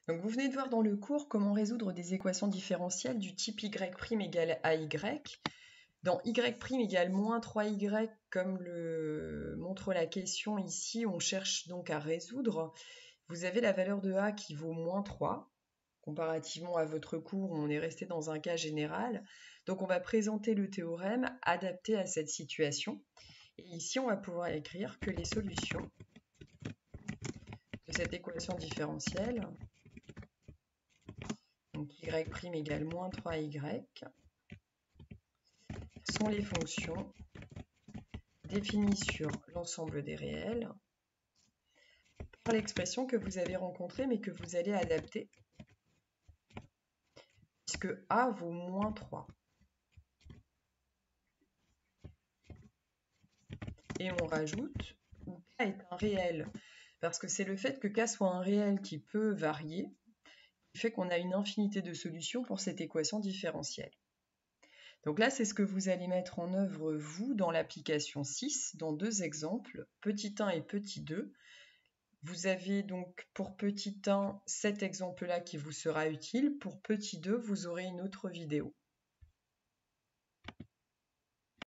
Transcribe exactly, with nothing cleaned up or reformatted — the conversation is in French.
Donc vous venez de voir dans le cours comment résoudre des équations différentielles du type y' égale ay. Dans y' égale moins trois y, comme le montre la question ici, on cherche donc à résoudre. Vous avez la valeur de a qui vaut moins trois. Comparativement à votre cours, on est resté dans un cas général. Donc on va présenter le théorème adapté à cette situation. Et ici, on va pouvoir écrire que les solutions de cette équation différentielle, donc y' égale moins trois y, sont les fonctions définies sur l'ensemble des réels par l'expression que vous avez rencontrée mais que vous allez adapter puisque a vaut moins trois. Et on rajoute où k est un réel, parce que c'est le fait que k soit un réel qui peut varier qui fait qu'on a une infinité de solutions pour cette équation différentielle. Donc là, c'est ce que vous allez mettre en œuvre, vous, dans l'application six, dans deux exemples, petit un et petit deux. Vous avez donc pour petit un cet exemple-là qui vous sera utile. Pour petit deux, vous aurez une autre vidéo.